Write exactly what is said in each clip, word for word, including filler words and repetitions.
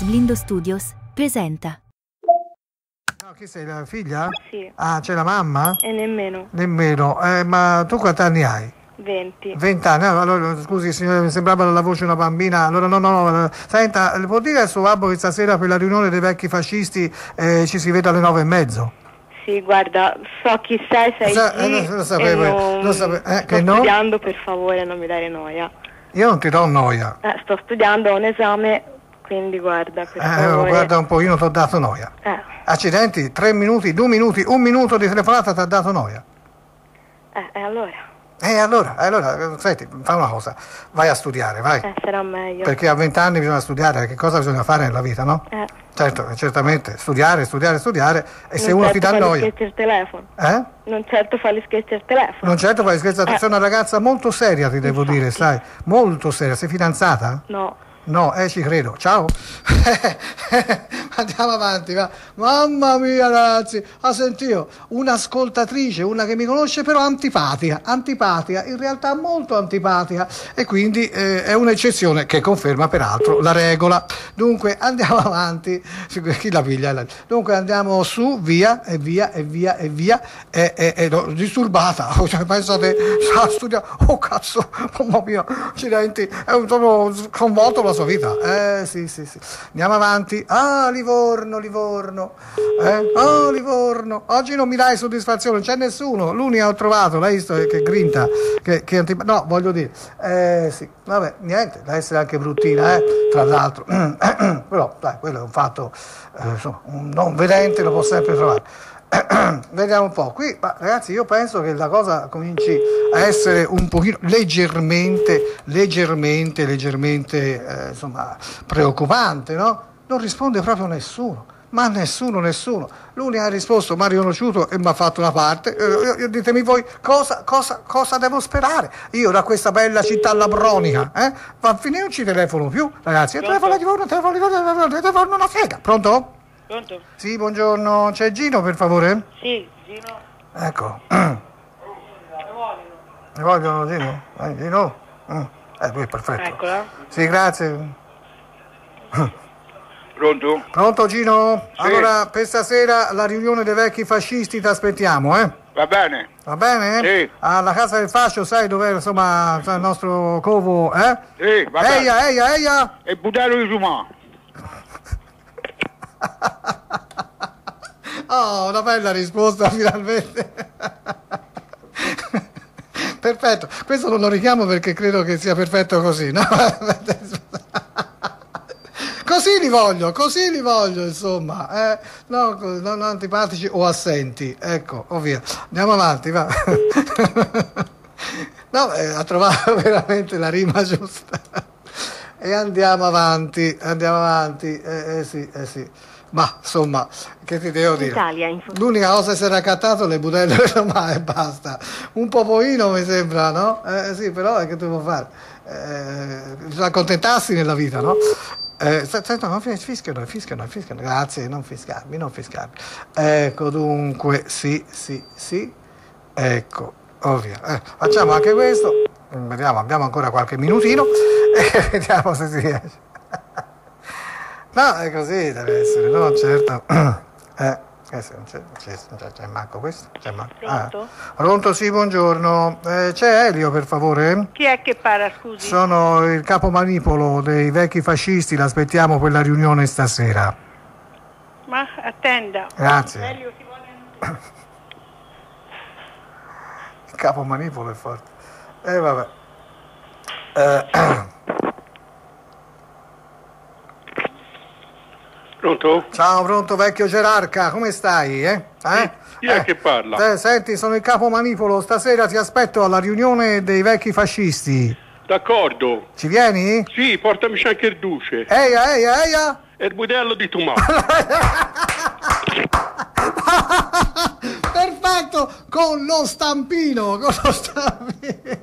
Blindo Studios presenta. No, chi sei, la figlia? Sì. Ah, c'è la mamma? E nemmeno. Nemmeno. Eh, ma tu quanti anni hai? venti. Vent'anni. Ah, allora, scusi signore, mi sembrava la voce di una bambina. Allora no, no, no. Senta, le può dire al suo babbo che stasera per la riunione dei vecchi fascisti eh, ci si vede alle nove e mezzo? Sì, guarda, so chi sei, sei Sa- G eh, lo sapevo, e non... lo sapevo, eh, sto che no? studiando, per favore, non mi dare noia. Io non ti do noia. Eh, sto studiando, ho un esame, quindi guarda, per Eh, favore. guarda un po', io non ti ho dato noia. Eh, Accidenti, tre minuti, due minuti, un minuto di telefonata ti ha dato noia. eh, e allora? E eh, allora, allora, senti, fa una cosa, vai a studiare, vai. Eh, sarà meglio. Perché a vent'anni bisogna studiare, che cosa bisogna fare nella vita, no? Eh. Certo, certamente, studiare, studiare, studiare, e se Non uno certo ti dà fare gli noia... scherzi al telefono. Eh? Non certo fare gli scherzi al telefono. Non certo fai scherzo, Eh. sei una ragazza molto seria, ti devo Infatti. dire, sai, molto seria. Sei fidanzata? No. No, eh, ci credo. Ciao. Andiamo avanti, va. Mamma mia, ragazzi, ha sentito un'ascoltatrice, una che mi conosce, però antipatica, antipatica, in realtà molto antipatica, e quindi eh, è un'eccezione che conferma peraltro la regola. Dunque andiamo avanti. Chi la piglia? Dunque andiamo su, via e via e via e via. E, e, e no, disturbata. Cioè, pensate, sta studiando. Oh cazzo, mamma mia, accidenti, è un sono sconvolto la sua vita. Eh sì, sì, sì. Andiamo avanti. Ah, Livorno, Livorno. Eh? Oh, Livorno. Oggi non mi dai soddisfazione, non c'è nessuno. L'unica ho trovato, l'hai visto che grinta, che, che antip- no, voglio dire. Eh sì, vabbè, niente, deve essere anche bruttina, eh, tra l'altro. Però, dai, quello è un fatto, eh, insomma, un non vedente lo può sempre trovare. Vediamo un po' qui, ma ragazzi, io penso che la cosa cominci a essere un pochino leggermente leggermente leggermente eh, insomma preoccupante, no? Non risponde proprio nessuno, ma nessuno nessuno l'unica ha risposto mi ha riconosciuto e mi ha fatto una parte. eh, io, io, ditemi voi cosa, cosa, cosa devo sperare io da questa bella città labronica, eh? Va a finire, non ci telefono più, ragazzi. Telefono di telefono, telefono di telefono, telefono una sega. Pronto? Pronto? Sì, buongiorno. C'è Gino, per favore? Sì, Gino. Ecco. Ne vogliono Gino? Eh, Gino? Mm. Eh, lui è perfetto. Eccola. Sì, grazie. Pronto? Pronto Gino? Sì. Allora, per stasera la riunione dei vecchi fascisti ti aspettiamo, eh? Va bene? Va bene? Sì. Alla casa del fascio, sai dov'è, insomma, il nostro covo, eh? Sì, va bene. Eia, eia, eia! E buttare di Sumà. Oh, una bella risposta finalmente. Perfetto, questo non lo richiamo perché credo che sia perfetto così, no? Così li voglio, così li voglio, insomma, eh? No, non antipatici o assenti, ecco, o via. Andiamo avanti, va. No, eh, ha trovato veramente la rima giusta. E andiamo avanti, andiamo avanti, eh, eh sì, eh sì. Ma insomma, che ti devo dire? Italia, info- L'unica cosa che si era accattato le budelle di Roma e basta. Un popoino mi sembra, no? Eh sì, però è che tu vuoi fare? Eh, bisogna accontentarsi nella vita, no? Eh, senta, non fischiano, fischiano, fischiano. Grazie, non fiscarmi, non fiscarmi. Ecco, dunque, sì, sì, sì. Ecco, ovvio. Eh, facciamo anche questo. Vediamo, abbiamo ancora qualche minutino e vediamo se si riesce. No, è così, deve essere, no? Certo. Eh, eh sì, non c'è, c'è, c'è, c'è manco questo. C'è manco. Pronto? Ah. Pronto, sì, buongiorno. Eh, c'è Elio, per favore? Chi è che parla, scusi? Sono il capomanipolo dei vecchi fascisti, l'aspettiamo per la riunione stasera. Ma attenda. Grazie. Elio, ti vuole... Il capomanipolo è forte. E eh, vabbè. Eh, Pronto? Ciao, pronto vecchio gerarca, come stai? Eh? Eh? Chi è Eh, che parla? eh, senti, sono il capomanipolo, stasera ti aspetto alla riunione dei vecchi fascisti. D'accordo. Ci vieni? Sì, portami anche il duce. Eia, eia, eia! E il budello di Tumà. Perfetto, con lo stampino, con lo stampino.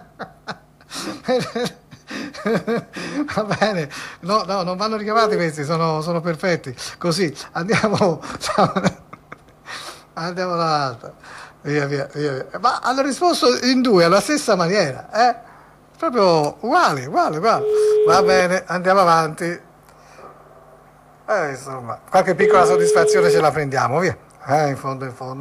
Va bene, no, no, non vanno richiamati questi, sono, sono perfetti. Così, andiamo, andiamo all'altra. Via, via, via, via. Ma hanno risposto in due alla stessa maniera, eh? Proprio uguale, uguale, uguale. Va bene, andiamo avanti. Eh, insomma, qualche piccola soddisfazione ce la prendiamo, via. Eh, in fondo, in fondo.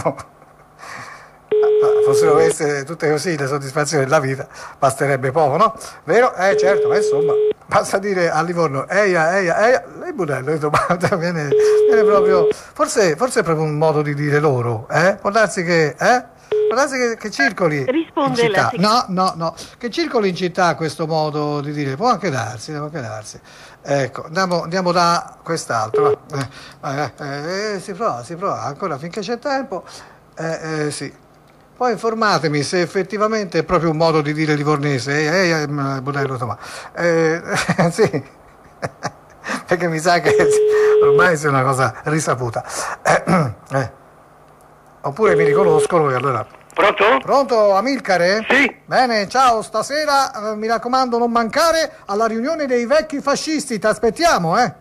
Fossero queste tutte così le soddisfazioni della vita, basterebbe poco, no? Vero? Eh, certo, ma insomma, basta dire a Livorno, eia, eia, eia, lei Budello, insomma, viene, viene proprio, forse, forse è proprio un modo di dire loro, eh? Può darsi che, eh? Può darsi che, che circoli Risponde in città. la... No, no, no, che circoli in città questo modo di dire, può anche darsi, può anche darsi. Ecco, andiamo, andiamo da quest'altro, va. Eh, eh, eh, si prova, si prova, ancora finché c'è tempo, eh, eh, sì. Poi informatemi se effettivamente è proprio un modo di dire livornese, eh, eh, eh Budello Tomà. Eh, eh, sì, perché mi sa che ormai sia una cosa risaputa. Eh, eh. Oppure mi riconoscono e allora... Pronto? Pronto, Amilcare? Sì. Bene, ciao, stasera eh, mi raccomando non mancare alla riunione dei vecchi fascisti, ti aspettiamo, eh?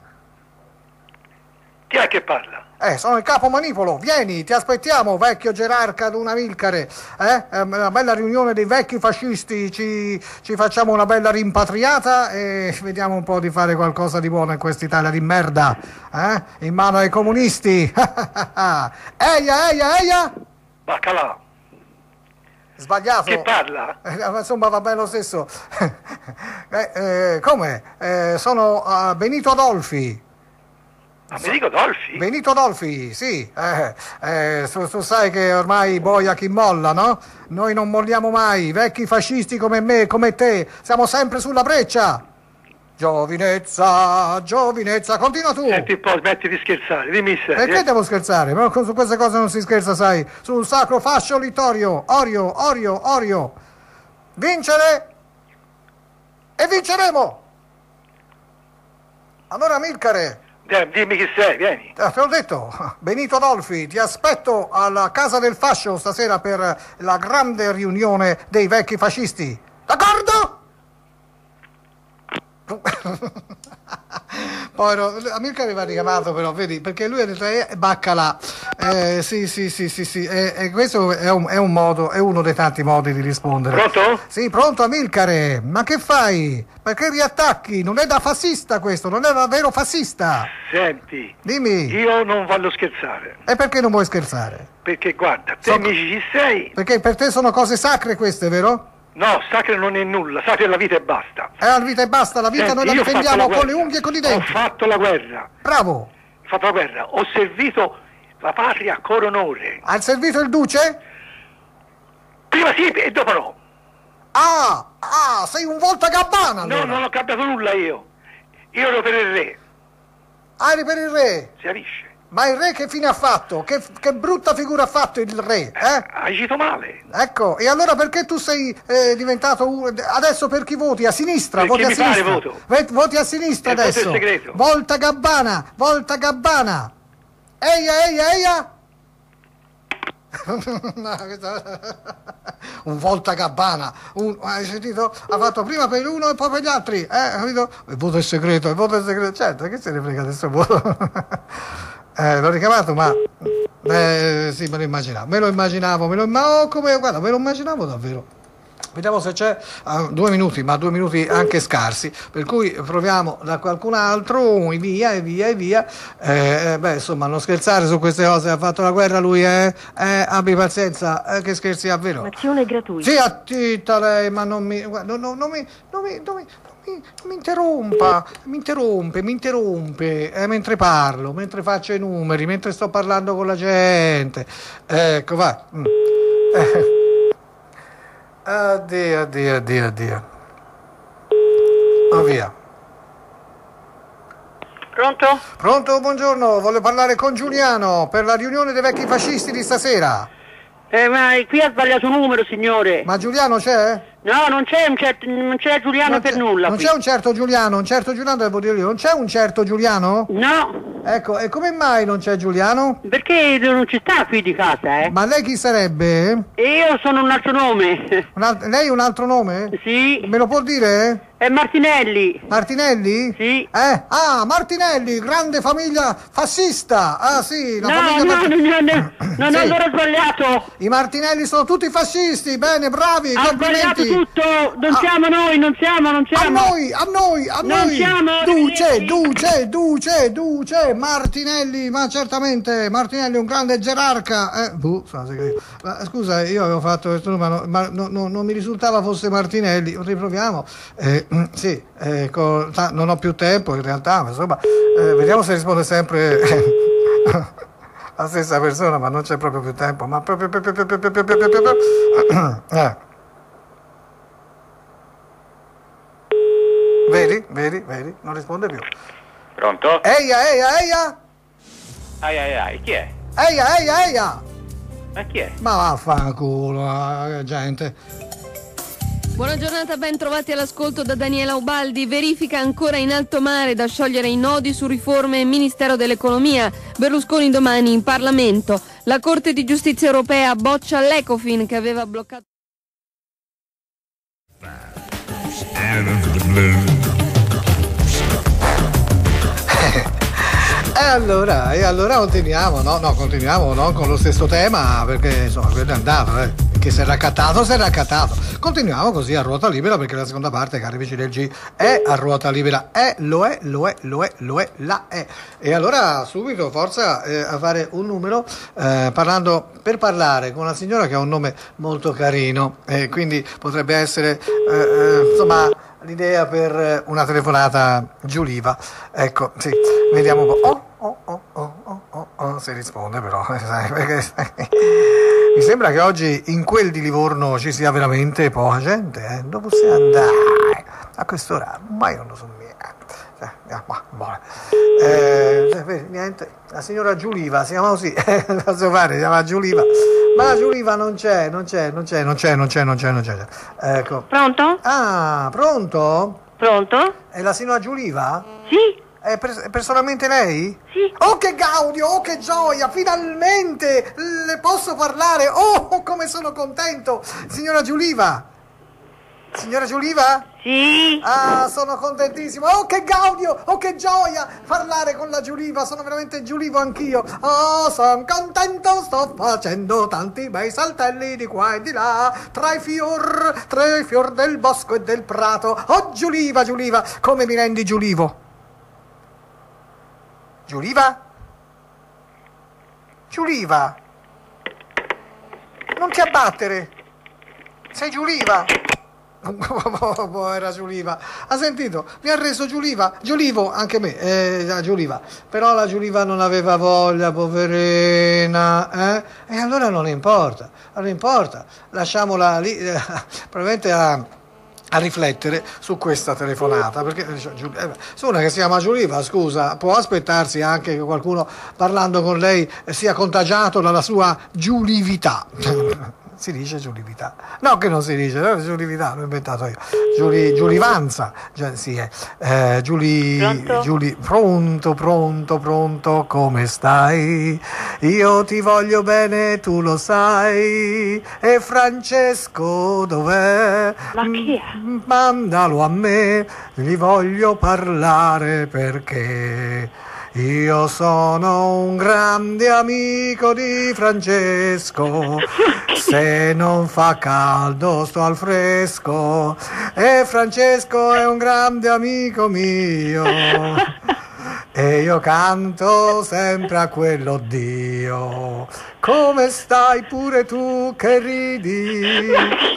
Chi è che parla? Eh, sono il capo manipolo, vieni, ti aspettiamo, vecchio gerarca d'un Amilcare, eh? Eh, una bella riunione dei vecchi fascisti, ci, ci facciamo una bella rimpatriata e vediamo un po' di fare qualcosa di buono in quest'Italia di merda, eh? In mano ai comunisti. Eia, eia, eia! Baccalà. Sbagliato. Che parla? Eh, insomma, va bene lo stesso. eh, eh, come? Eh, sono uh, Benito Adolfi. Ma mi dico Dolfi? Benito Adolfi, sì. Eh, eh, tu, tu sai che ormai boia chi molla, no? Noi non molliamo mai. Vecchi fascisti come me e come te. Siamo sempre sulla breccia. Giovinezza, giovinezza, continua tu. Senti un po', smetti di scherzare, dimmi se. Perché devo scherzare? Ma su queste cose non si scherza, sai. Sul sacro fascio littorio. Orio, Orio, Orio. Vincere e vinceremo. Allora, Amilcare. Eh, dimmi chi sei, vieni. Eh, te l'ho detto, Benito Adolfi, ti aspetto alla Casa del Fascio stasera per la grande riunione dei vecchi fascisti. D'accordo? Povero, Amilcare va richiamato però, vedi, perché lui ha detto eh, baccalà. Eh, sì, sì, sì, sì, sì. E, e questo è un, è un modo, è uno dei tanti modi di rispondere. Pronto? Sì, pronto Amilcare. Ma che fai? Perché riattacchi? Non è da fascista questo, non è davvero fascista. Senti, Dimmi. io non voglio scherzare. E perché non vuoi scherzare? Perché guarda, te So- mi dici chi sei? Perché per te sono cose sacre queste, vero? No, sacro non è nulla, sacro è la vita e basta. È la vita e basta, la vita Senti, noi la io ho fatto difendiamo la con le guerra. unghie e con i Ho denti. fatto la guerra, Bravo. ho fatto la guerra, ho servito la patria con onore. Hai servito il duce? Prima sì e dopo no. Ah, ah, sei un voltagabbana allora. No, non ho cambiato nulla io. Io ero per il re, Ah, eri per il re. si capisce? Ma il re che fine ha fatto? Che, che brutta figura ha fatto il re, eh? Hai cito male. Ecco, e allora perché tu sei eh, diventato un... adesso per chi voti? A sinistra, Perché voti a mi pare sinistra. voto. Ve- Voti a sinistra Il voto è adesso. segreto. Volta Gabbana, volta Gabbana. Eia, eia, eia. No, questo- un volta Gabbana, un... hai sentito? Ha fatto prima per uno e poi per gli altri, eh? Capito? Il voto è segreto, il voto è segreto. Certo, che se ne frega adesso il voto? Eh, l'ho richiamato, ma eh, sì, me lo immaginavo, me lo immaginavo, me lo ma oh, come, guarda, me lo immaginavo davvero. Vediamo se c'è uh, due minuti, ma due minuti anche scarsi, per cui proviamo da qualcun altro, e via, e via, e via. Eh, eh, beh, insomma, non scherzare su queste cose, ha fatto la guerra lui, eh? eh abbi pazienza, eh, che scherzi ha, vero? Azione gratuita. Sì, attitta lei, ma non mi, guarda, no, non mi, non mi, non mi, mi, mi interrompa, mi interrompe, mi interrompe eh, mentre parlo, mentre faccio i numeri, mentre sto parlando con la gente. Ecco, va. Mm. Eh. Addio, addio, addio, addio. Oh, via. Pronto? Pronto, buongiorno, voglio parlare con Giuliano per la riunione dei vecchi fascisti di stasera. Eh, ma qui ha sbagliato numero, signore. Ma Giuliano c'è? No, non c'è un certo, non c'è Giuliano Non per c'è- nulla Non qui. c'è un certo Giuliano, un certo Giuliano devo dire io. Non c'è un certo Giuliano? No, Ecco, e come mai non c'è Giuliano? perché non ci sta qui di casa, eh. Ma lei chi sarebbe? E io sono un altro nome. Un alt- lei un altro nome? Sì, Me lo può dire? è Martinelli. Martinelli? Sì. Eh? Ah, Martinelli, grande famiglia fascista. Ah, sì, la No, famiglia no, Marti- non, non, non Sì. ho allora sbagliato. I Martinelli sono tutti fascisti. Bene, bravi, Ha sbagliato complimenti. tutto, non a, siamo noi, non siamo, non a siamo. noi, a noi, a Non noi. siamo, Duce, arrivederci. Duce, Duce, Duce, Martinelli, ma certamente Martinelli è un grande gerarca. Eh, buh, ma, scusa, io avevo fatto questo numero, ma no, no, non mi risultava fosse Martinelli. Riproviamo. Eh, sì, eh, con, non ho più tempo in realtà, ma insomma, eh, vediamo se risponde sempre la stessa persona, ma non c'è proprio più tempo. Ma proprio, proprio, proprio, proprio, proprio, proprio. Eh. Vedi, vedi, vedi, non risponde più. Pronto? Eia, eia, eia, Ai ai ai, chi è? eia, eia, eia. Ma chi è? Ma vaffanculo, eh, gente. Buona giornata, ben trovati all'ascolto da Daniela Ubaldi. Verifica ancora in alto mare, da sciogliere i nodi su riforme Ministero dell'Economia. Berlusconi domani in Parlamento. La Corte di Giustizia Europea boccia l'Ecofin che aveva bloccato... E allora, e allora continuiamo, no? No, continuiamo non con lo stesso tema, perché insomma, quello è andato, eh. Che si è raccattato, si è raccattato. Continuiamo così a ruota libera, perché la seconda parte, cari amici del G, è a ruota libera. È, lo è, lo è, lo è, lo è, la è. E allora subito, forza eh, a fare un numero, eh, parlando, per parlare con una signora che ha un nome molto carino, e quindi potrebbe essere, eh, eh, insomma, l'idea per una telefonata Giuliva. Ecco, sì, vediamo un po'. Oh, oh, oh, oh, oh, oh, oh, si risponde però, sai, perché mi sembra che oggi in quel di Livorno ci sia veramente poca gente, eh? Dove possiamo andare a quest'ora? Ma io non lo so niente. Eh, ma, buono. Eh, niente, la signora Giuliva, si chiama così, posso fare, si chiama Giuliva, ma la Giuliva non c'è, non c'è, non c'è, non c'è, non c'è, non c'è, non c'è. Ecco. Pronto? Ah, pronto? Pronto? È la signora Giuliva? Sì? È, pers- è personalmente lei? Sì. Oh che gaudio, oh che gioia, finalmente le posso parlare, oh come sono contento. Signora Giuliva? Signora Giuliva? Sì? Ah, sono contentissimo, oh che gaudio, oh che gioia parlare con la Giuliva, sono veramente Giulivo anch'io. Oh, sono contento, sto facendo tanti bei saltelli di qua e di là, tra i fior, tra i fior del bosco e del prato. Oh Giuliva, Giuliva, come mi rendi Giulivo? Giuliva? Giuliva? Non ti abbattere! Sei Giuliva! Oh, povera Giuliva, ha sentito? Mi ha reso Giuliva, Giulivo anche me, eh, Giuliva, però la Giuliva non aveva voglia, poverina, eh? E allora non importa, non importa, lasciamola lì, eh, probabilmente a... a riflettere su questa telefonata, perché eh, su una che si chiama Giuliva, scusa, può aspettarsi anche che qualcuno parlando con lei sia contagiato dalla sua giulività. Si dice giulività? No, che non si dice, no, giulività, l'ho inventato io. Giuli, giulivanza, già, sì, è. Eh, Giuli, Pronto? Giuli, pronto, pronto, pronto, come stai? Io ti voglio bene, tu lo sai. E Francesco dov'è? Ma chi è? M- Mandalo a me, gli voglio parlare perché... io sono un grande amico di Francesco, se non fa caldo sto al fresco, e Francesco è un grande amico mio, e io canto sempre a quello Dio. Come stai pure tu che ridi?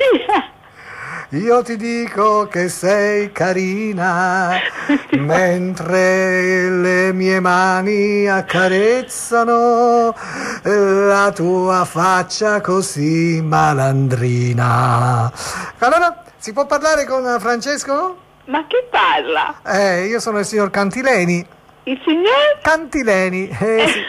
Io ti dico che sei carina, mentre le mie mani accarezzano la tua faccia così malandrina. Allora, si può parlare con Francesco? Ma chi parla? Eh, io sono il signor Cantileni. Il signor? Cantileni, eh, sì.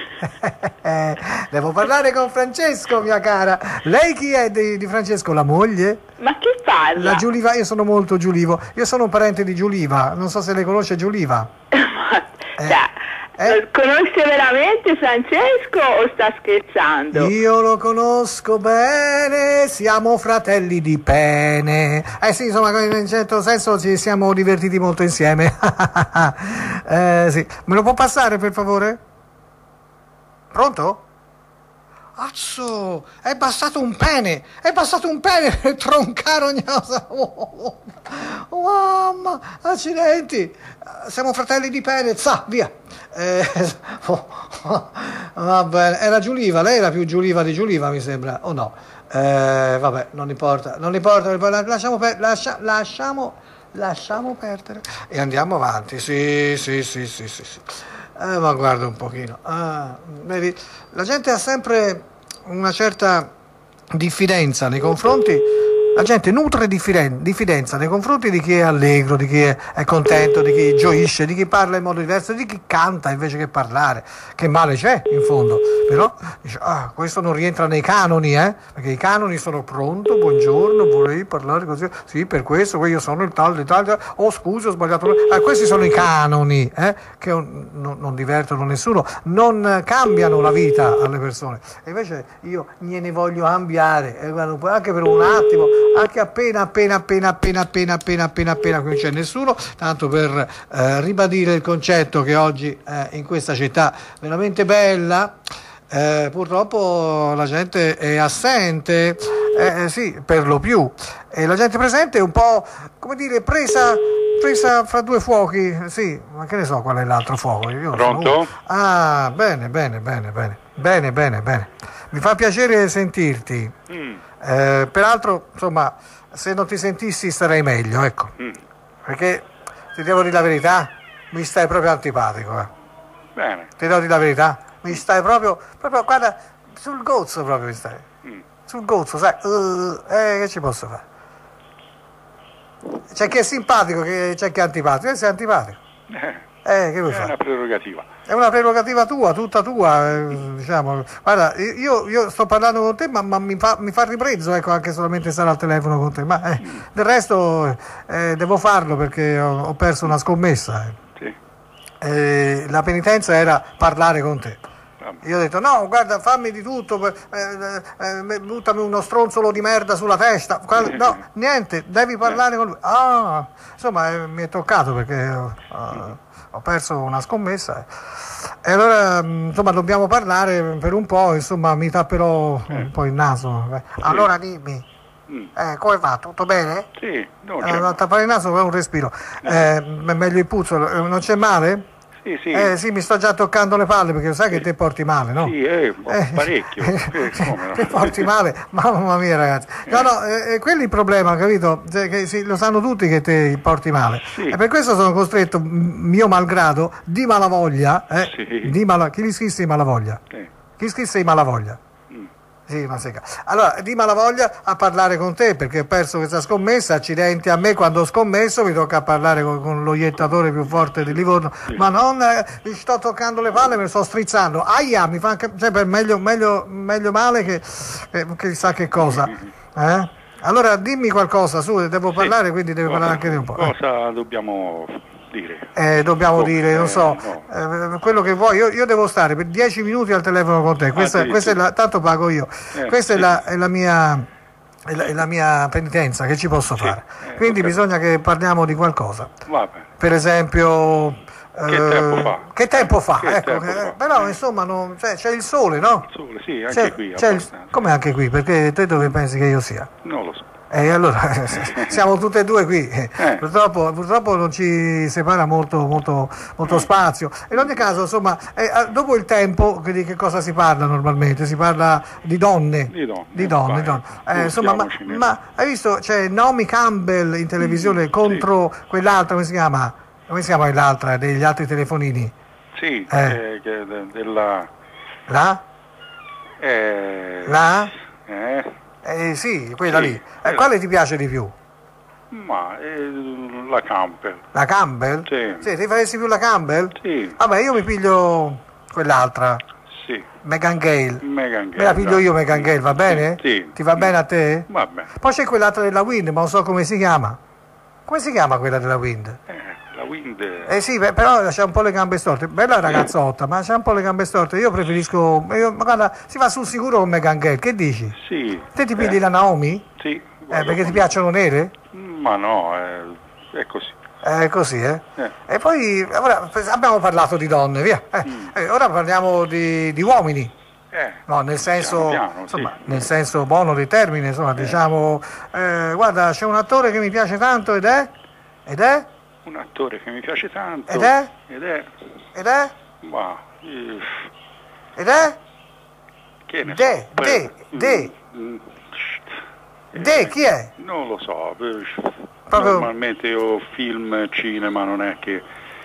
Devo parlare con Francesco, mia cara. Lei chi è di, di Francesco? La moglie? Ma chi parla? La Giuliva, io sono molto Giulivo. Io sono un parente di Giuliva. Non so se lei conosce Giuliva. Ma, Eh, cioè, eh. conosce veramente Francesco o sta scherzando? Io lo conosco bene, siamo fratelli di pene. Eh sì, insomma, in un certo senso ci siamo divertiti molto insieme. eh, sì. Me lo può passare, per favore? Pronto? Azzo, è bastato un pene, è bastato un pene per troncare ogni cosa. Oh, oh, mamma, accidenti, siamo fratelli di pene, za, via. Eh, oh, oh, va bene, era Giuliva, lei era più Giuliva di Giuliva, mi sembra, o no? Eh, vabbè, non importa, non importa, lasciamo, per, lascia, lasciamo, lasciamo perdere e andiamo avanti, sì, sì, sì, sì, sì, sì. Eh, ma guarda un pochino, ah, vedi, la gente ha sempre una certa diffidenza nei confronti, la gente nutre diffiden- diffidenza nei confronti di chi è allegro, di chi è, è contento, di chi gioisce, di chi parla in modo diverso, di chi canta invece che parlare. Che male c'è in fondo? Però dice, ah, questo non rientra nei canoni, eh? Perché i canoni sono pronto, buongiorno, vorrei parlare così, sì, per questo, io sono il tal, il tal, oh scusi, ho sbagliato. Ah, questi sono i canoni, eh? Che non, non divertono nessuno, non cambiano la vita alle persone. E invece io gliene voglio cambiare, anche per un attimo, anche appena appena appena appena appena appena appena appena qui non c'è nessuno, tanto per eh, ribadire il concetto che oggi eh, in questa città veramente bella eh, purtroppo la gente è assente, eh, sì, per lo più, e la gente presente è un po', come dire, presa presa fra due fuochi, sì, ma che ne so qual è l'altro fuoco. Io Pronto? Sono... Ah, bene, bene, bene, bene, bene, bene, bene. Mi fa piacere sentirti. Mm. Eh, peraltro, insomma, se non ti sentissi starei meglio, ecco. Mm. Perché, ti devo dire la verità, mi stai proprio antipatico. Eh. Bene. Ti devo dire la verità, mi stai proprio, proprio, guarda, sul gozzo proprio mi stai. Mm. Sul gozzo, sai, uh, eh, che ci posso fare? C'è chi è simpatico, c'è chi è antipatico, e sei antipatico. Eh, Eh, che vuoi è fare? una prerogativa. È una prerogativa tua, tutta tua, eh, diciamo. Guarda, io, io sto parlando con te, ma, ma mi, fa, mi fa ribrezzo, ecco, anche solamente stare al telefono con te. Ma eh, del resto eh, devo farlo perché ho, ho perso una scommessa. Eh. Sì. Eh, la penitenza era parlare con te. Io ho detto no, guarda, fammi di tutto, eh, eh, buttami uno stronzolo di merda sulla testa. No, niente, devi parlare con lui. Ah, insomma, eh, mi è toccato perché uh, ho perso una scommessa. E allora, insomma, dobbiamo parlare per un po', insomma, mi tapperò un po' il naso. Allora dimmi, eh, come va? Tutto bene? Sì, non Eh, c'è. tappare il naso è un respiro. Eh, è meglio il puzzolo, non c'è male? Sì, sì. Eh sì, mi sto già toccando le palle perché sai che te porti male, no? Sì, eh, Eh, parecchio. Eh, come no? Ti porti male, mamma mia ragazzi. No, no, eh, quello è il problema, capito? Cioè, che sì, lo sanno tutti che te porti male. Sì. E per questo sono costretto, m- mio malgrado, di malavoglia, eh? Sì. Di mala... Chi li scrisse i malavoglia? Eh, Chi scrisse i malavoglia? mm. Sì, ma secca. Allora, di malavoglia a parlare con te perché ho perso questa scommessa, accidenti a me quando ho scommesso, mi tocca parlare con, con lo iettatore più forte di Livorno, ma non eh, mi sto toccando le palle, mi sto strizzando, aia, mi fa anche, cioè, per meglio, meglio, meglio male che, che, che chissà che cosa, eh? Allora dimmi qualcosa, su, devo parlare, Sì. quindi devi Cosa- parlare anche di un po'. eh. Cosa dobbiamo dire? Eh, dobbiamo Come? dire, non so, Eh, no. eh, quello che vuoi, io, io devo stare per dieci minuti al telefono con te, questa, addirittura. questa è la, tanto pago io, Eh, questa è, sì. la, è, la mia, è, la, è la mia penitenza, che ci posso Sì, fare? eh, Quindi ho capito. bisogna che parliamo di qualcosa, Va bene. per esempio... Che eh, tempo fa? Che tempo fa, Che ecco, tempo che- fa? però Eh. insomma non, cioè, c'è il sole, no? Sole, sì, anche C'è- qui. c'è il- abbastanza. come anche qui, perché te dove pensi che io sia? Non lo so. E allora siamo tutte e due qui, Eh. purtroppo, purtroppo non ci separa molto, molto, molto spazio. In ogni caso, insomma, eh, dopo il tempo, di che cosa si parla normalmente? Si parla di donne, Di donne, di donne, vai, di donne. Eh, insomma, ma, buttiamoci nel- ma hai visto, c'è Naomi Campbell in televisione contro quell'altra, come si chiama? Come si chiama quell'altra degli altri telefonini? Sì, Eh. eh, che de- della... La? Eh, La? eh, Eh sì, quella Sì, lì. Eh, quella. quale ti piace di più? ma eh, la Campbell. La Campbell? Sì. ti faresti più la Campbell? Sì, Vabbè, io mi piglio quell'altra, sì. Meghan Gale. Megan Me la piglio io Meghan Gale, va bene? Sì. Ti va bene a te? Va bene. Poi c'è quell'altra della Wind, ma non so come si chiama. Come si chiama quella della Wind? Eh, la Wind... Eh sì, beh, però c'ha un po' le gambe storte. Bella ragazzotta, ma c'ha un po' le gambe storte. Io preferisco... Io, ma guarda, si va sul sicuro con Meghan Gale, che dici? Sì. Te ti pigli eh, la Naomi? Sì. Eh, vado perché ti con- piacciono nere? Ma no, eh, è così. È così, eh? Eh. E poi ora, abbiamo parlato di donne, via. Eh, Mm. eh, ora parliamo di, di uomini. Eh, No, nel senso, piano piano, insomma, sì. nel senso buono del termine, insomma, diciamo, eh, guarda, c'è un attore che mi piace tanto ed è? Ed è? Un attore che mi piace tanto. Ed è? Ed è? Ed è? Ma... eh, Ed è? che ne De, so. de, Mm, de. mm, De, chi è? Non lo so. eh, Proprio- Normalmente io film, cinema, non è che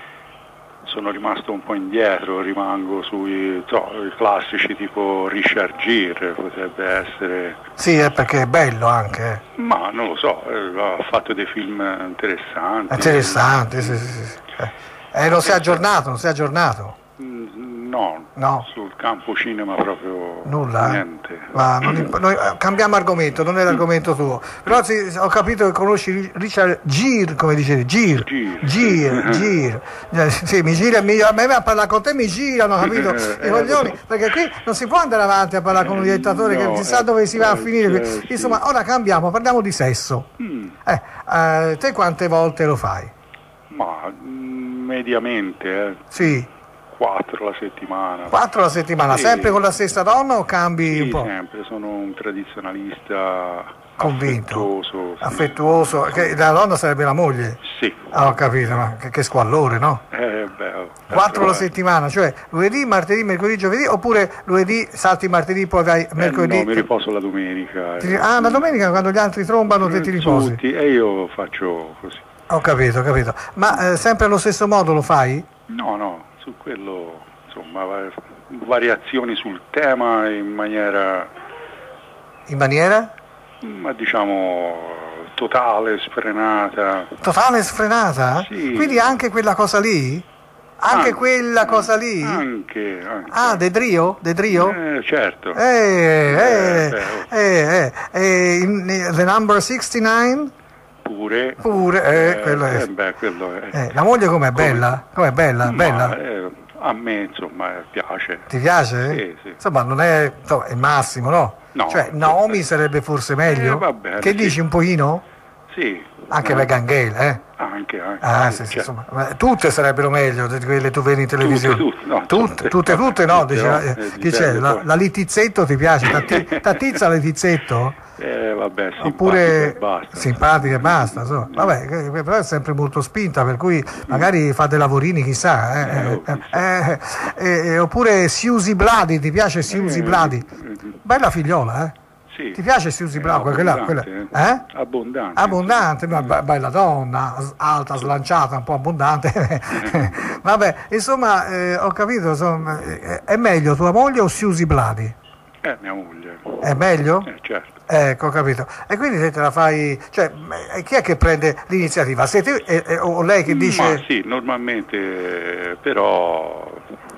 sono rimasto un po' indietro, rimango sui so, i classici tipo Richard Gere, potrebbe essere, Sì, è perché è bello anche. eh. ma non lo so, eh, ha fatto dei film interessanti. Interessante, sì, sì, sì. Eh, non si è aggiornato, non si è aggiornato. Mm, No, No. sul campo cinema proprio Nulla? niente. Ma non imp- noi, eh, cambiamo argomento, non è l'argomento tuo. Però sì, ho capito che conosci Ri- Richard Gere, come dicevi, Gere. Gere. Gere, Gere. Eh, Sì, mi gira, mi, a me a parlare con te mi girano, capito? I Eh, coglioni, lo so. perché qui non si può andare avanti a parlare con un Eh, dittatore che no, si sa eh, dove si va a eh, finire. eh, sì. Insomma, ora cambiamo, parliamo di sesso. Mm, Eh, eh, te quante volte lo fai? ma mm, mediamente, eh, Sì, quattro la settimana. quattro alla settimana, Sì. sempre con la stessa donna o cambi Sì, un po'? sempre, sono un tradizionalista Convinto, affettuoso. Sì. affettuoso, che la donna sarebbe la moglie. Sì. Ah, ho capito, ma che, che squallore, no? Eh, beh, oh, Quattro alla eh, settimana, cioè lunedì, martedì, mercoledì, giovedì, oppure lunedì salti martedì, poi vai eh, mercoledì. no, mi riposo la domenica. ti- eh. Ah, la domenica quando gli altri trombano te ti riposi. Tutti, e io faccio così. Ho capito, ho capito. Ma eh, sempre allo stesso modo lo fai? No, no, su quello, insomma, va- variazioni sul tema in maniera, In maniera ma diciamo, totale, sfrenata. totale sfrenata? Sì. Quindi anche quella cosa lì? Anche Ah, quella cosa lì? Anche, anche. Ah, De Drio? De Drio? Eh, certo. Eh, eh, Eh, beh, oh. eh, eh, eh, in- The Number sessantanove? Pure. Pure, eh, quello è. eh, beh, quello è. Eh, la moglie com'è? Come? Bella? Com'è bella? Ma, Bella? eh, a me, insomma, piace. Ti piace? Sì, sì. Insomma, non è insomma, il massimo, no? No. Cioè, Naomi sarebbe forse meglio? Eh, va bene, Che sì. dici, un pochino? Sì. Anche eh, Meghan Gale, eh? Anche, anche. Ah, sì, sì, cioè, insomma, ma tutte sarebbero meglio di quelle che tu vedi in televisione. tutte, no, tutte, tutte, tutte, tutte, no? tutte, Dici, no, eh, eh, chi c'è? dipende La, poi. la Litizzetto ti piace? Tatti- Tattizza la Litizzetto? Eh, vabbè, simpatica Oppure e basta. simpatica e basta, insomma. Vabbè, che- che però è sempre molto spinta, per cui magari fa dei lavorini, chissà. eh, Eh, eh, eh, eh, eh, oppure Susie Bladi, ti piace Susie Eh, Bladi? eh, Bella figliola, eh? Sì. Ti piace Susie Eh, Bladi? Quella, quella, abbondante, eh? Abbondante. Abbondante, ma be- bella donna, s- alta, slanciata, un po' abbondante. Vabbè, insomma, eh, ho capito, insomma, eh, è meglio tua moglie o Susie Bladi? Eh, mia moglie. È meglio? Eh, certo. Ecco, ho capito. E quindi se te la fai, cioè, eh, chi è che prende l'iniziativa? Sei te eh, eh, o lei che dice? Ma sì, normalmente, eh, però,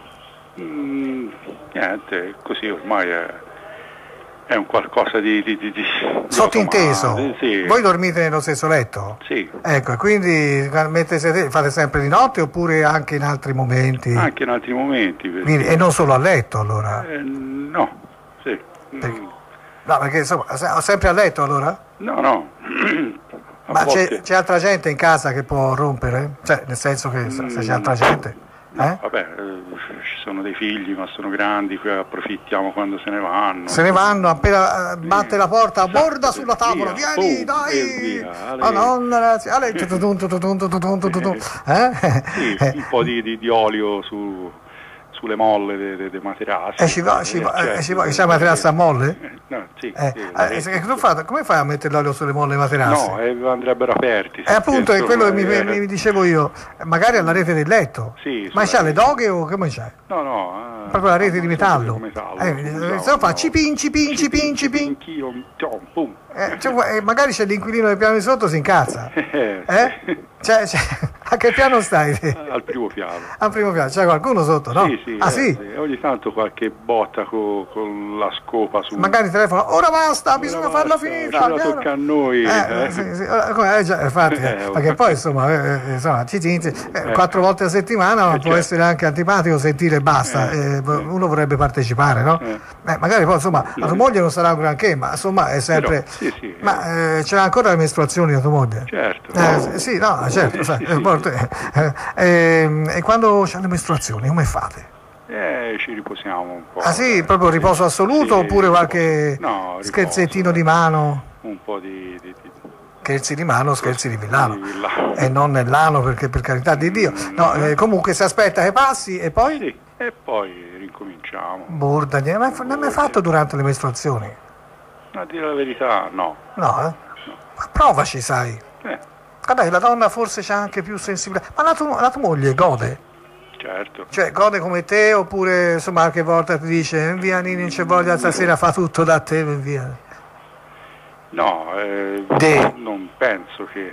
mm, niente, così ormai è, è un qualcosa di, di, di, di Sottinteso, automa- sì, voi dormite nello stesso letto? sì, Ecco, e quindi mentre siete, fate sempre di notte oppure anche in altri momenti? anche in altri momenti. perché- Quindi- e non solo a letto allora? eh, no, sì. Perché- Mm, No, perché insomma, se- sempre a letto allora? No, no. A Ma c'è, volte- c'è altra gente in casa che può rompere? Cioè, nel senso che se se c'è altra gente? Eh? Vabbè, eh, ci sono dei figli, ma sono grandi, qui approfittiamo quando se ne vanno. Se ne vanno, appena eh, batte la porta, Esatto, borda sulla tavola, via, vieni, boom, dai! e via, ale. Oh nonna, ragazzi, ale, tututun, tututun, tututun, tututun. Eh? Sì, un po' di, di- di olio su, sulle molle dei de, de materassi. E ci va, ci va, certo. eh, ci va, che c'è la materassa a molle? Eh, no, sì, Eh, sì, eh, se- che tu fai- come fai a mettere l'olio sulle molle materassi? no, eh, andrebbero aperti. E appunto è insomma, quello che mi, eh, mi- mi dicevo io, magari alla rete del letto. Sì, Ma sulla c'ha le rete. doghe o come c'è? No, no. ah, Proprio la rete di no, metallo. di metallo, Eh, usavano, se lo fa no. cipin, cipin, cipin, cipin. Anch'io, tom, pum. Eh, cioè, eh, magari c'è l'inquilino del piano di sotto, si incazza. Eh, Eh? sì. Cioè, cioè, a che piano stai? te? Al primo piano. Al primo piano, c'è qualcuno sotto, no? Sì, sì, ah eh, sì? ogni tanto qualche botta co- con la scopa su. Magari telefono, ora basta, Ora bisogna basta, farla ce finita. la piano." tocca a noi, Eh, eh. sì, sì, eh, come- eh, già, infatti, Eh, eh, oh. perché poi insomma, eh, eh, insomma ci- ci- ci- eh, Eh. quattro volte a settimana ma Eh, può certo. essere anche antipatico sentire e basta. Eh, eh, uno vorrebbe partecipare, no? Eh. Eh, magari poi insomma la tua moglie non sarà un granché, ma insomma è sempre. Però, sì, sì, ma eh, c'è ancora le mestruazioni la tua moglie? Certo. Eh, sì, no, certo, Sì, sai, sì, eh, sì, molto- eh, eh, e quando c'è le mestruazioni come fate? Eh, ci riposiamo un po'. Ah sì, proprio riposo assoluto Sì, oppure qualche no, scherzettino riposo, di mano? Un po' di... di, di Scherzi di mano, scherzi di villano. di villano. E non nell'ano, perché per carità di Dio. No, eh, comunque si aspetta che passi e poi? Sì, e poi ricominciamo. Borda, non hai non hai mai fatto durante le mestruazioni? A dire la verità, no. No, eh? Ma provaci, sai. Eh, Vabbè, la donna forse c'ha anche più sensibilità. Ma la, tu- la tua moglie gode? certo. Cioè, gode come te oppure, insomma, qualche volta ti dice via Nini, non c'è voglia, stasera fa tutto da te, via. No, eh, De. non penso che...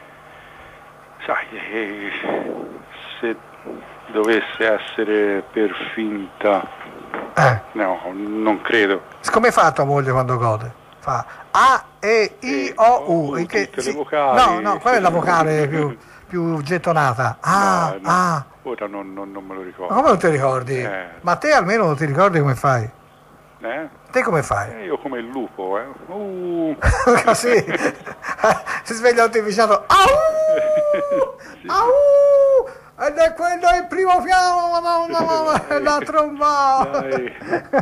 Sai, eh, se dovesse essere per finta... Eh. No, non credo. Come fa tua moglie quando gode? Fa A, E, I, O, U. In che- Tutte sì. le vocali. No, no, qual è la vocale più, più gettonata? Ah, No, no, ah. Ora non, non- non me lo Ma ricordo. come non ti ricordi? Eh. Ma te almeno ti ricordi come fai? Eh? Te come fai? Eh, io come il lupo, eh. Uh. Così si sveglia artificiato. Au! Au! Ed è quello il primo piano, madonna, mamma, è la tromba. Dai.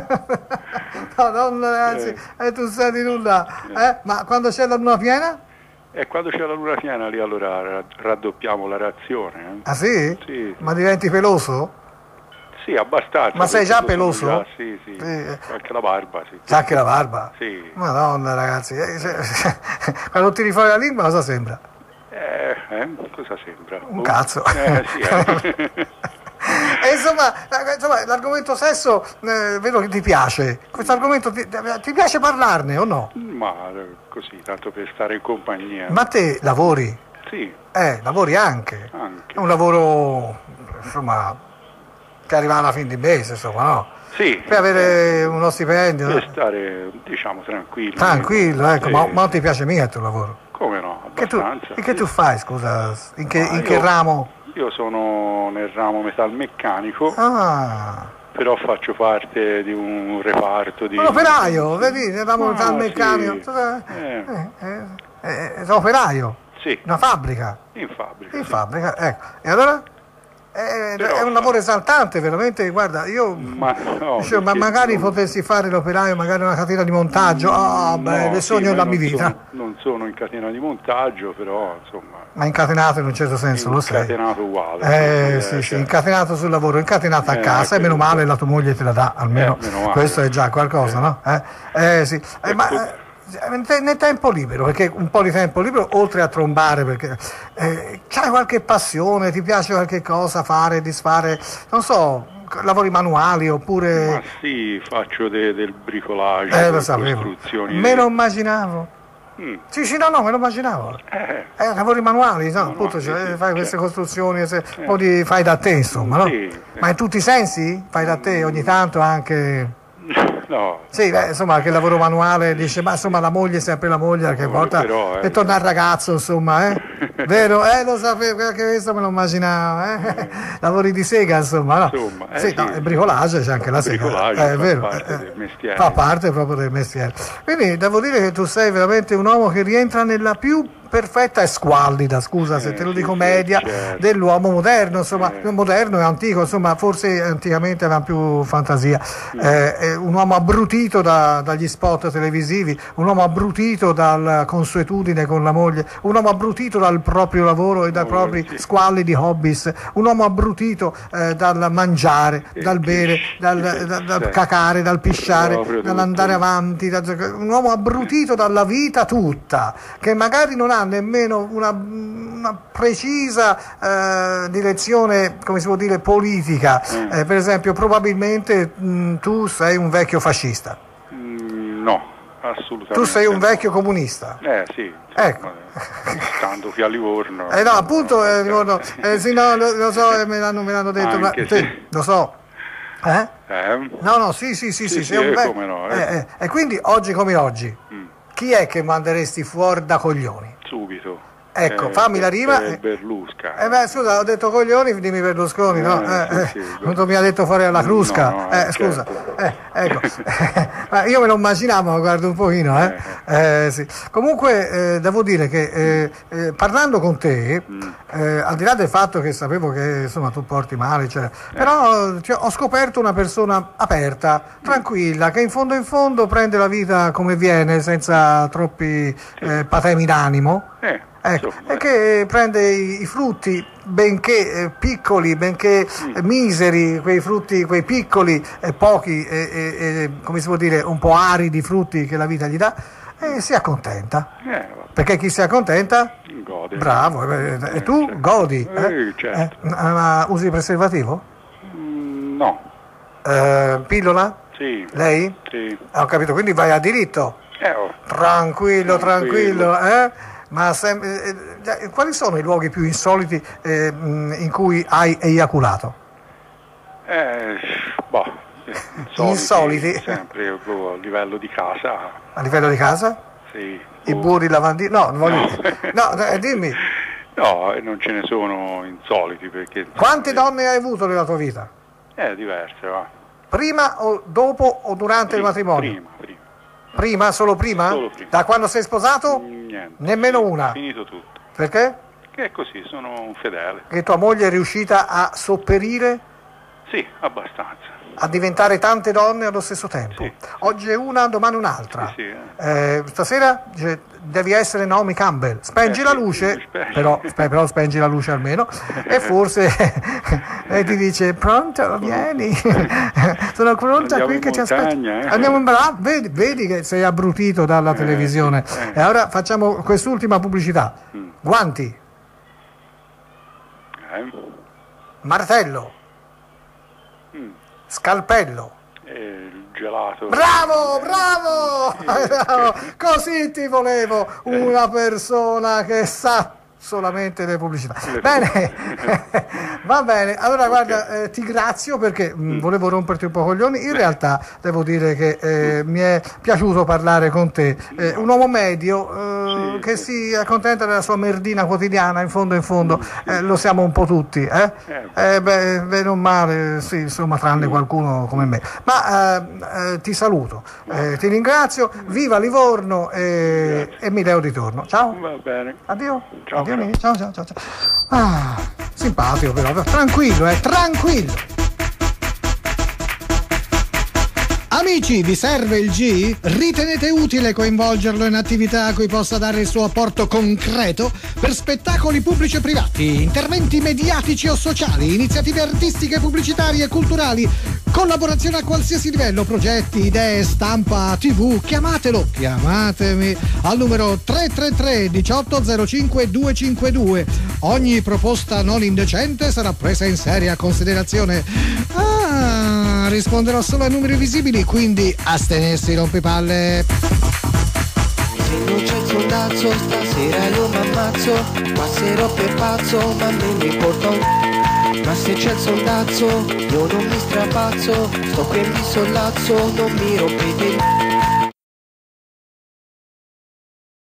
Madonna, ragazzi, e tu sai di nulla. Eh? Ma quando c'è la luna piena? E quando c'è la luna piena lì allora ra- raddoppiamo la razione. Eh? Ah sì? Sì. Ma diventi peloso? Sì, abbastanza. Ma sei già perché lo sono peloso? già, sì, sì. Sì. Anche la barba, sì. C'è anche la barba? Sì. Madonna, ragazzi, eh, se- quando tiri fuori la lingua cosa sembra? Eh, eh, cosa sembra? Un Oh. cazzo. Eh, sì, eh. E insomma, eh, insomma, l'argomento sesso eh, vedo che ti piace. Questo argomento ti, ti piace parlarne o no? Ma eh, così, tanto per stare in compagnia. Ma te lavori? Sì, Eh, lavori anche. anche. È un lavoro, insomma, che arriva alla fine di mese, insomma, no? Sì. Per avere uno stipendio. Per no? stare, diciamo, tranquilli. Tranquillo, ecco, Sì. ma, ma non ti piace mica il tuo lavoro? Come no, Che tu, abbastanza. e che tu fai, scusa? In che, Ma in che io- ramo? Io sono nel ramo metalmeccanico, Ah, però faccio parte di un reparto di... un operaio, vedi, nel ramo Ah, metalmeccanico. sì. Eh, Eh. eh, eh, eh, operaio, Sì, una fabbrica. in fabbrica. In sì. fabbrica, ecco. E allora? È, Però- è un lavoro esaltante, veramente, guarda, io... Ma no, dicevo, ma perché magari non- potessi fare l'operaio, magari una catena di montaggio, ah, No, beh, il sì, sogno ma della non mia vita. sono- non sono in catena di montaggio, però insomma... Ma incatenato in un certo senso, lo sai. Incatenato uguale. Eh insomma, sì, eh, sì, cioè, incatenato sul lavoro, incatenato a Eh, casa, e anche meno quello. male la tua moglie te la dà, almeno Eh, meno male. questo è già qualcosa, no? Eh, eh sì, Eh, ma eh, nel nel tempo libero, perché un po' di tempo libero, oltre a trombare, perché eh, c'hai qualche passione, ti piace qualche cosa fare, disfare, non so, lavori manuali oppure... Ma sì, faccio de- del bricolage, Eh, lo delle sapevo, costruzioni. me lo immaginavo. Mm. Sì, sì, no, no, me lo immaginavo. Eh, Eh, lavori manuali, no? Manuali, Appunto, cioè, sì, fai queste certo. costruzioni, se- un po' di fai da te, insomma, no? Sì, sì. Ma in tutti i sensi? Fai da te ogni tanto anche... no, Sì, beh, insomma, che lavoro manuale, dice, ma insomma la moglie è sempre la moglie, qualche Eh, volta però, eh. e torna al ragazzo, insomma, eh? Vero? Eh, lo sapevo, anche questo me lo immaginavo, eh? Lavori di sega, insomma, no? Insomma, eh, sì, sì. no, il bricolage c'è anche la Il sega, bricolage eh, è fa vero, parte eh, del mestiere. fa parte proprio del mestiere. Quindi devo dire che tu sei veramente un uomo che rientra nella più perfetta e squallida, scusa se Eh, te lo sì, dico, sì, media certo. dell'uomo moderno, insomma, Eh. moderno e antico, insomma, forse anticamente aveva più fantasia. Eh, è un uomo abbrutito da- dagli spot televisivi, un uomo abbrutito dalla consuetudine con la moglie, un uomo abbrutito dal proprio lavoro e dai Oh, propri sì. squallidi hobbies, un uomo abbrutito eh, dal mangiare, Eh, dal bere, che- dal, che- dal- dal sì. cacare, dal pisciare, Proprio dall'andare tutto. avanti, da- un uomo abbrutito dalla vita tutta, che magari non ha nemmeno una, una precisa eh, direzione, come si può dire, politica. Mm. Eh, per esempio, probabilmente mh, tu sei un vecchio fascista, Mm, no, assolutamente. tu sei un no. vecchio comunista. Eh sì, sì, Ecco. eh, stando qui a Livorno. Eh no, appunto, eh, ricordo, eh, sì, no, lo, lo so, eh, me l'hanno, me l'hanno detto, ma, Anche sì, se- lo so. Eh? Eh? No, no, sì, sì, sì, sì, Sì, sei sì, un eh, vecchio. come no, eh. Eh, eh, E quindi oggi come oggi, Mm, chi è che manderesti fuori da coglioni? subito. Ecco, eh, fammi la rima. eh, Berlusca. Eh beh, scusa, ho detto coglioni, dimmi Berlusconi, no? Eh, Eh, sì, eh, sì, quando mi ha detto fuori alla crusca. No, no, eh, scusa. certo. Eh, ecco. Ma io me lo immaginavo, ma guardo un pochino, eh. Eh, sì. Comunque, eh, devo dire che eh, eh, parlando con te, eh, al di là del fatto che sapevo che insomma tu porti male, eccetera, però cioè, ho scoperto una persona aperta, tranquilla, che in fondo in fondo prende la vita come viene, senza troppi eh, patemi d'animo. Eh, Ecco, insomma, e che prende i, i frutti, benché eh, piccoli, benché eh, miseri, quei frutti, quei piccoli e pochi, e, e, e, come si può dire, un po' aridi frutti che la vita gli dà, e si accontenta. eh, vabbè, Perché chi si accontenta? gode. Bravo, eh, e tu certo. godi. Eh? Eh, certo. Eh, ma usi preservativo? Mm, no, Eh, pillola? sì. Lei? Sì. Ah, ho capito, quindi vai a diritto. Eh, oh, Tranquillo, tranquillo, Tranquillo. eh? Ma sem- eh, eh, quali sono i luoghi più insoliti eh, mh, in cui hai eiaculato? eh, boh, eh, Insoliti? Sempre proprio a livello di casa, A livello di casa? sì. I Oh, burri lavandini? No, non voglio No. dire. No, eh, dimmi, No, eh, non ce ne sono insoliti perché... quante donne hai avuto nella tua vita? Eh, diverse, va. Prima o dopo o durante il Prima, matrimonio? Prima, prima. Prima? Solo prima? Solo prima. Da quando sei sposato? Mm, Niente. Nemmeno Sì, una? Finito tutto. Perché? Che è così, sono un fedele. Che tua moglie è riuscita a sopperire, Sì, abbastanza. a diventare tante donne allo stesso tempo. Sì. Oggi è una, domani un'altra. Sì, sì, eh. Eh, stasera cioè, devi essere Naomi Campbell. Spengi Eh, la sì, luce, spero. però, spe- però spengi la luce almeno, e forse lei ti dice: pronto, vieni, sono pronta Andiamo qui in che ti aspetto. montagna, eh. Andiamo in bra- vedi, vedi che sei abbrutito dalla Eh, televisione. sì, eh. E ora facciamo quest'ultima pubblicità. Mm. Guanti, Eh? martello, Mm. scalpello. E il gelato. Bravo, bravo, bravo, così ti volevo, una persona che sa solamente le pubblicità. Bene, va bene, allora guarda, eh, ti ringrazio perché mh, volevo romperti un po' i coglioni, in realtà devo dire che eh, mi è piaciuto parlare con te, eh, un uomo medio eh, Sì, che sì. si accontenta della sua merdina quotidiana, in fondo in fondo eh, lo siamo un po' tutti, eh? Eh, beh, bene o male, sì, insomma, tranne qualcuno come me. Ma eh, eh, ti saluto, eh, ti ringrazio, viva Livorno e, e mi leo di torno. Ciao. Va bene. Addio. Ciao, Addio, amici. Ciao, ciao, ciao, ciao. Ah, simpatico però, tranquillo, eh, tranquillo. Amici, vi serve il G? Ritenete utile coinvolgerlo in attività a cui possa dare il suo apporto concreto per spettacoli pubblici e privati, interventi mediatici o sociali, iniziative artistiche, pubblicitarie e culturali, collaborazione a qualsiasi livello, progetti, idee, stampa, tv, chiamatelo, chiamatemi al numero tre tre tre diciotto zero cinque duecentocinquantadue. Ogni proposta non indecente sarà presa in seria considerazione. Ah, risponderò solo ai numeri visibili, quindi astenersi rompipalle. Se non c'è il sondazzo stasera io m'ammazzo, passerò per pazzo ma non mi importa un c***o. Ma se c'è il sondazzo io non mi strapazzo, sto qui in sollazzo, non mi rompete il c***o.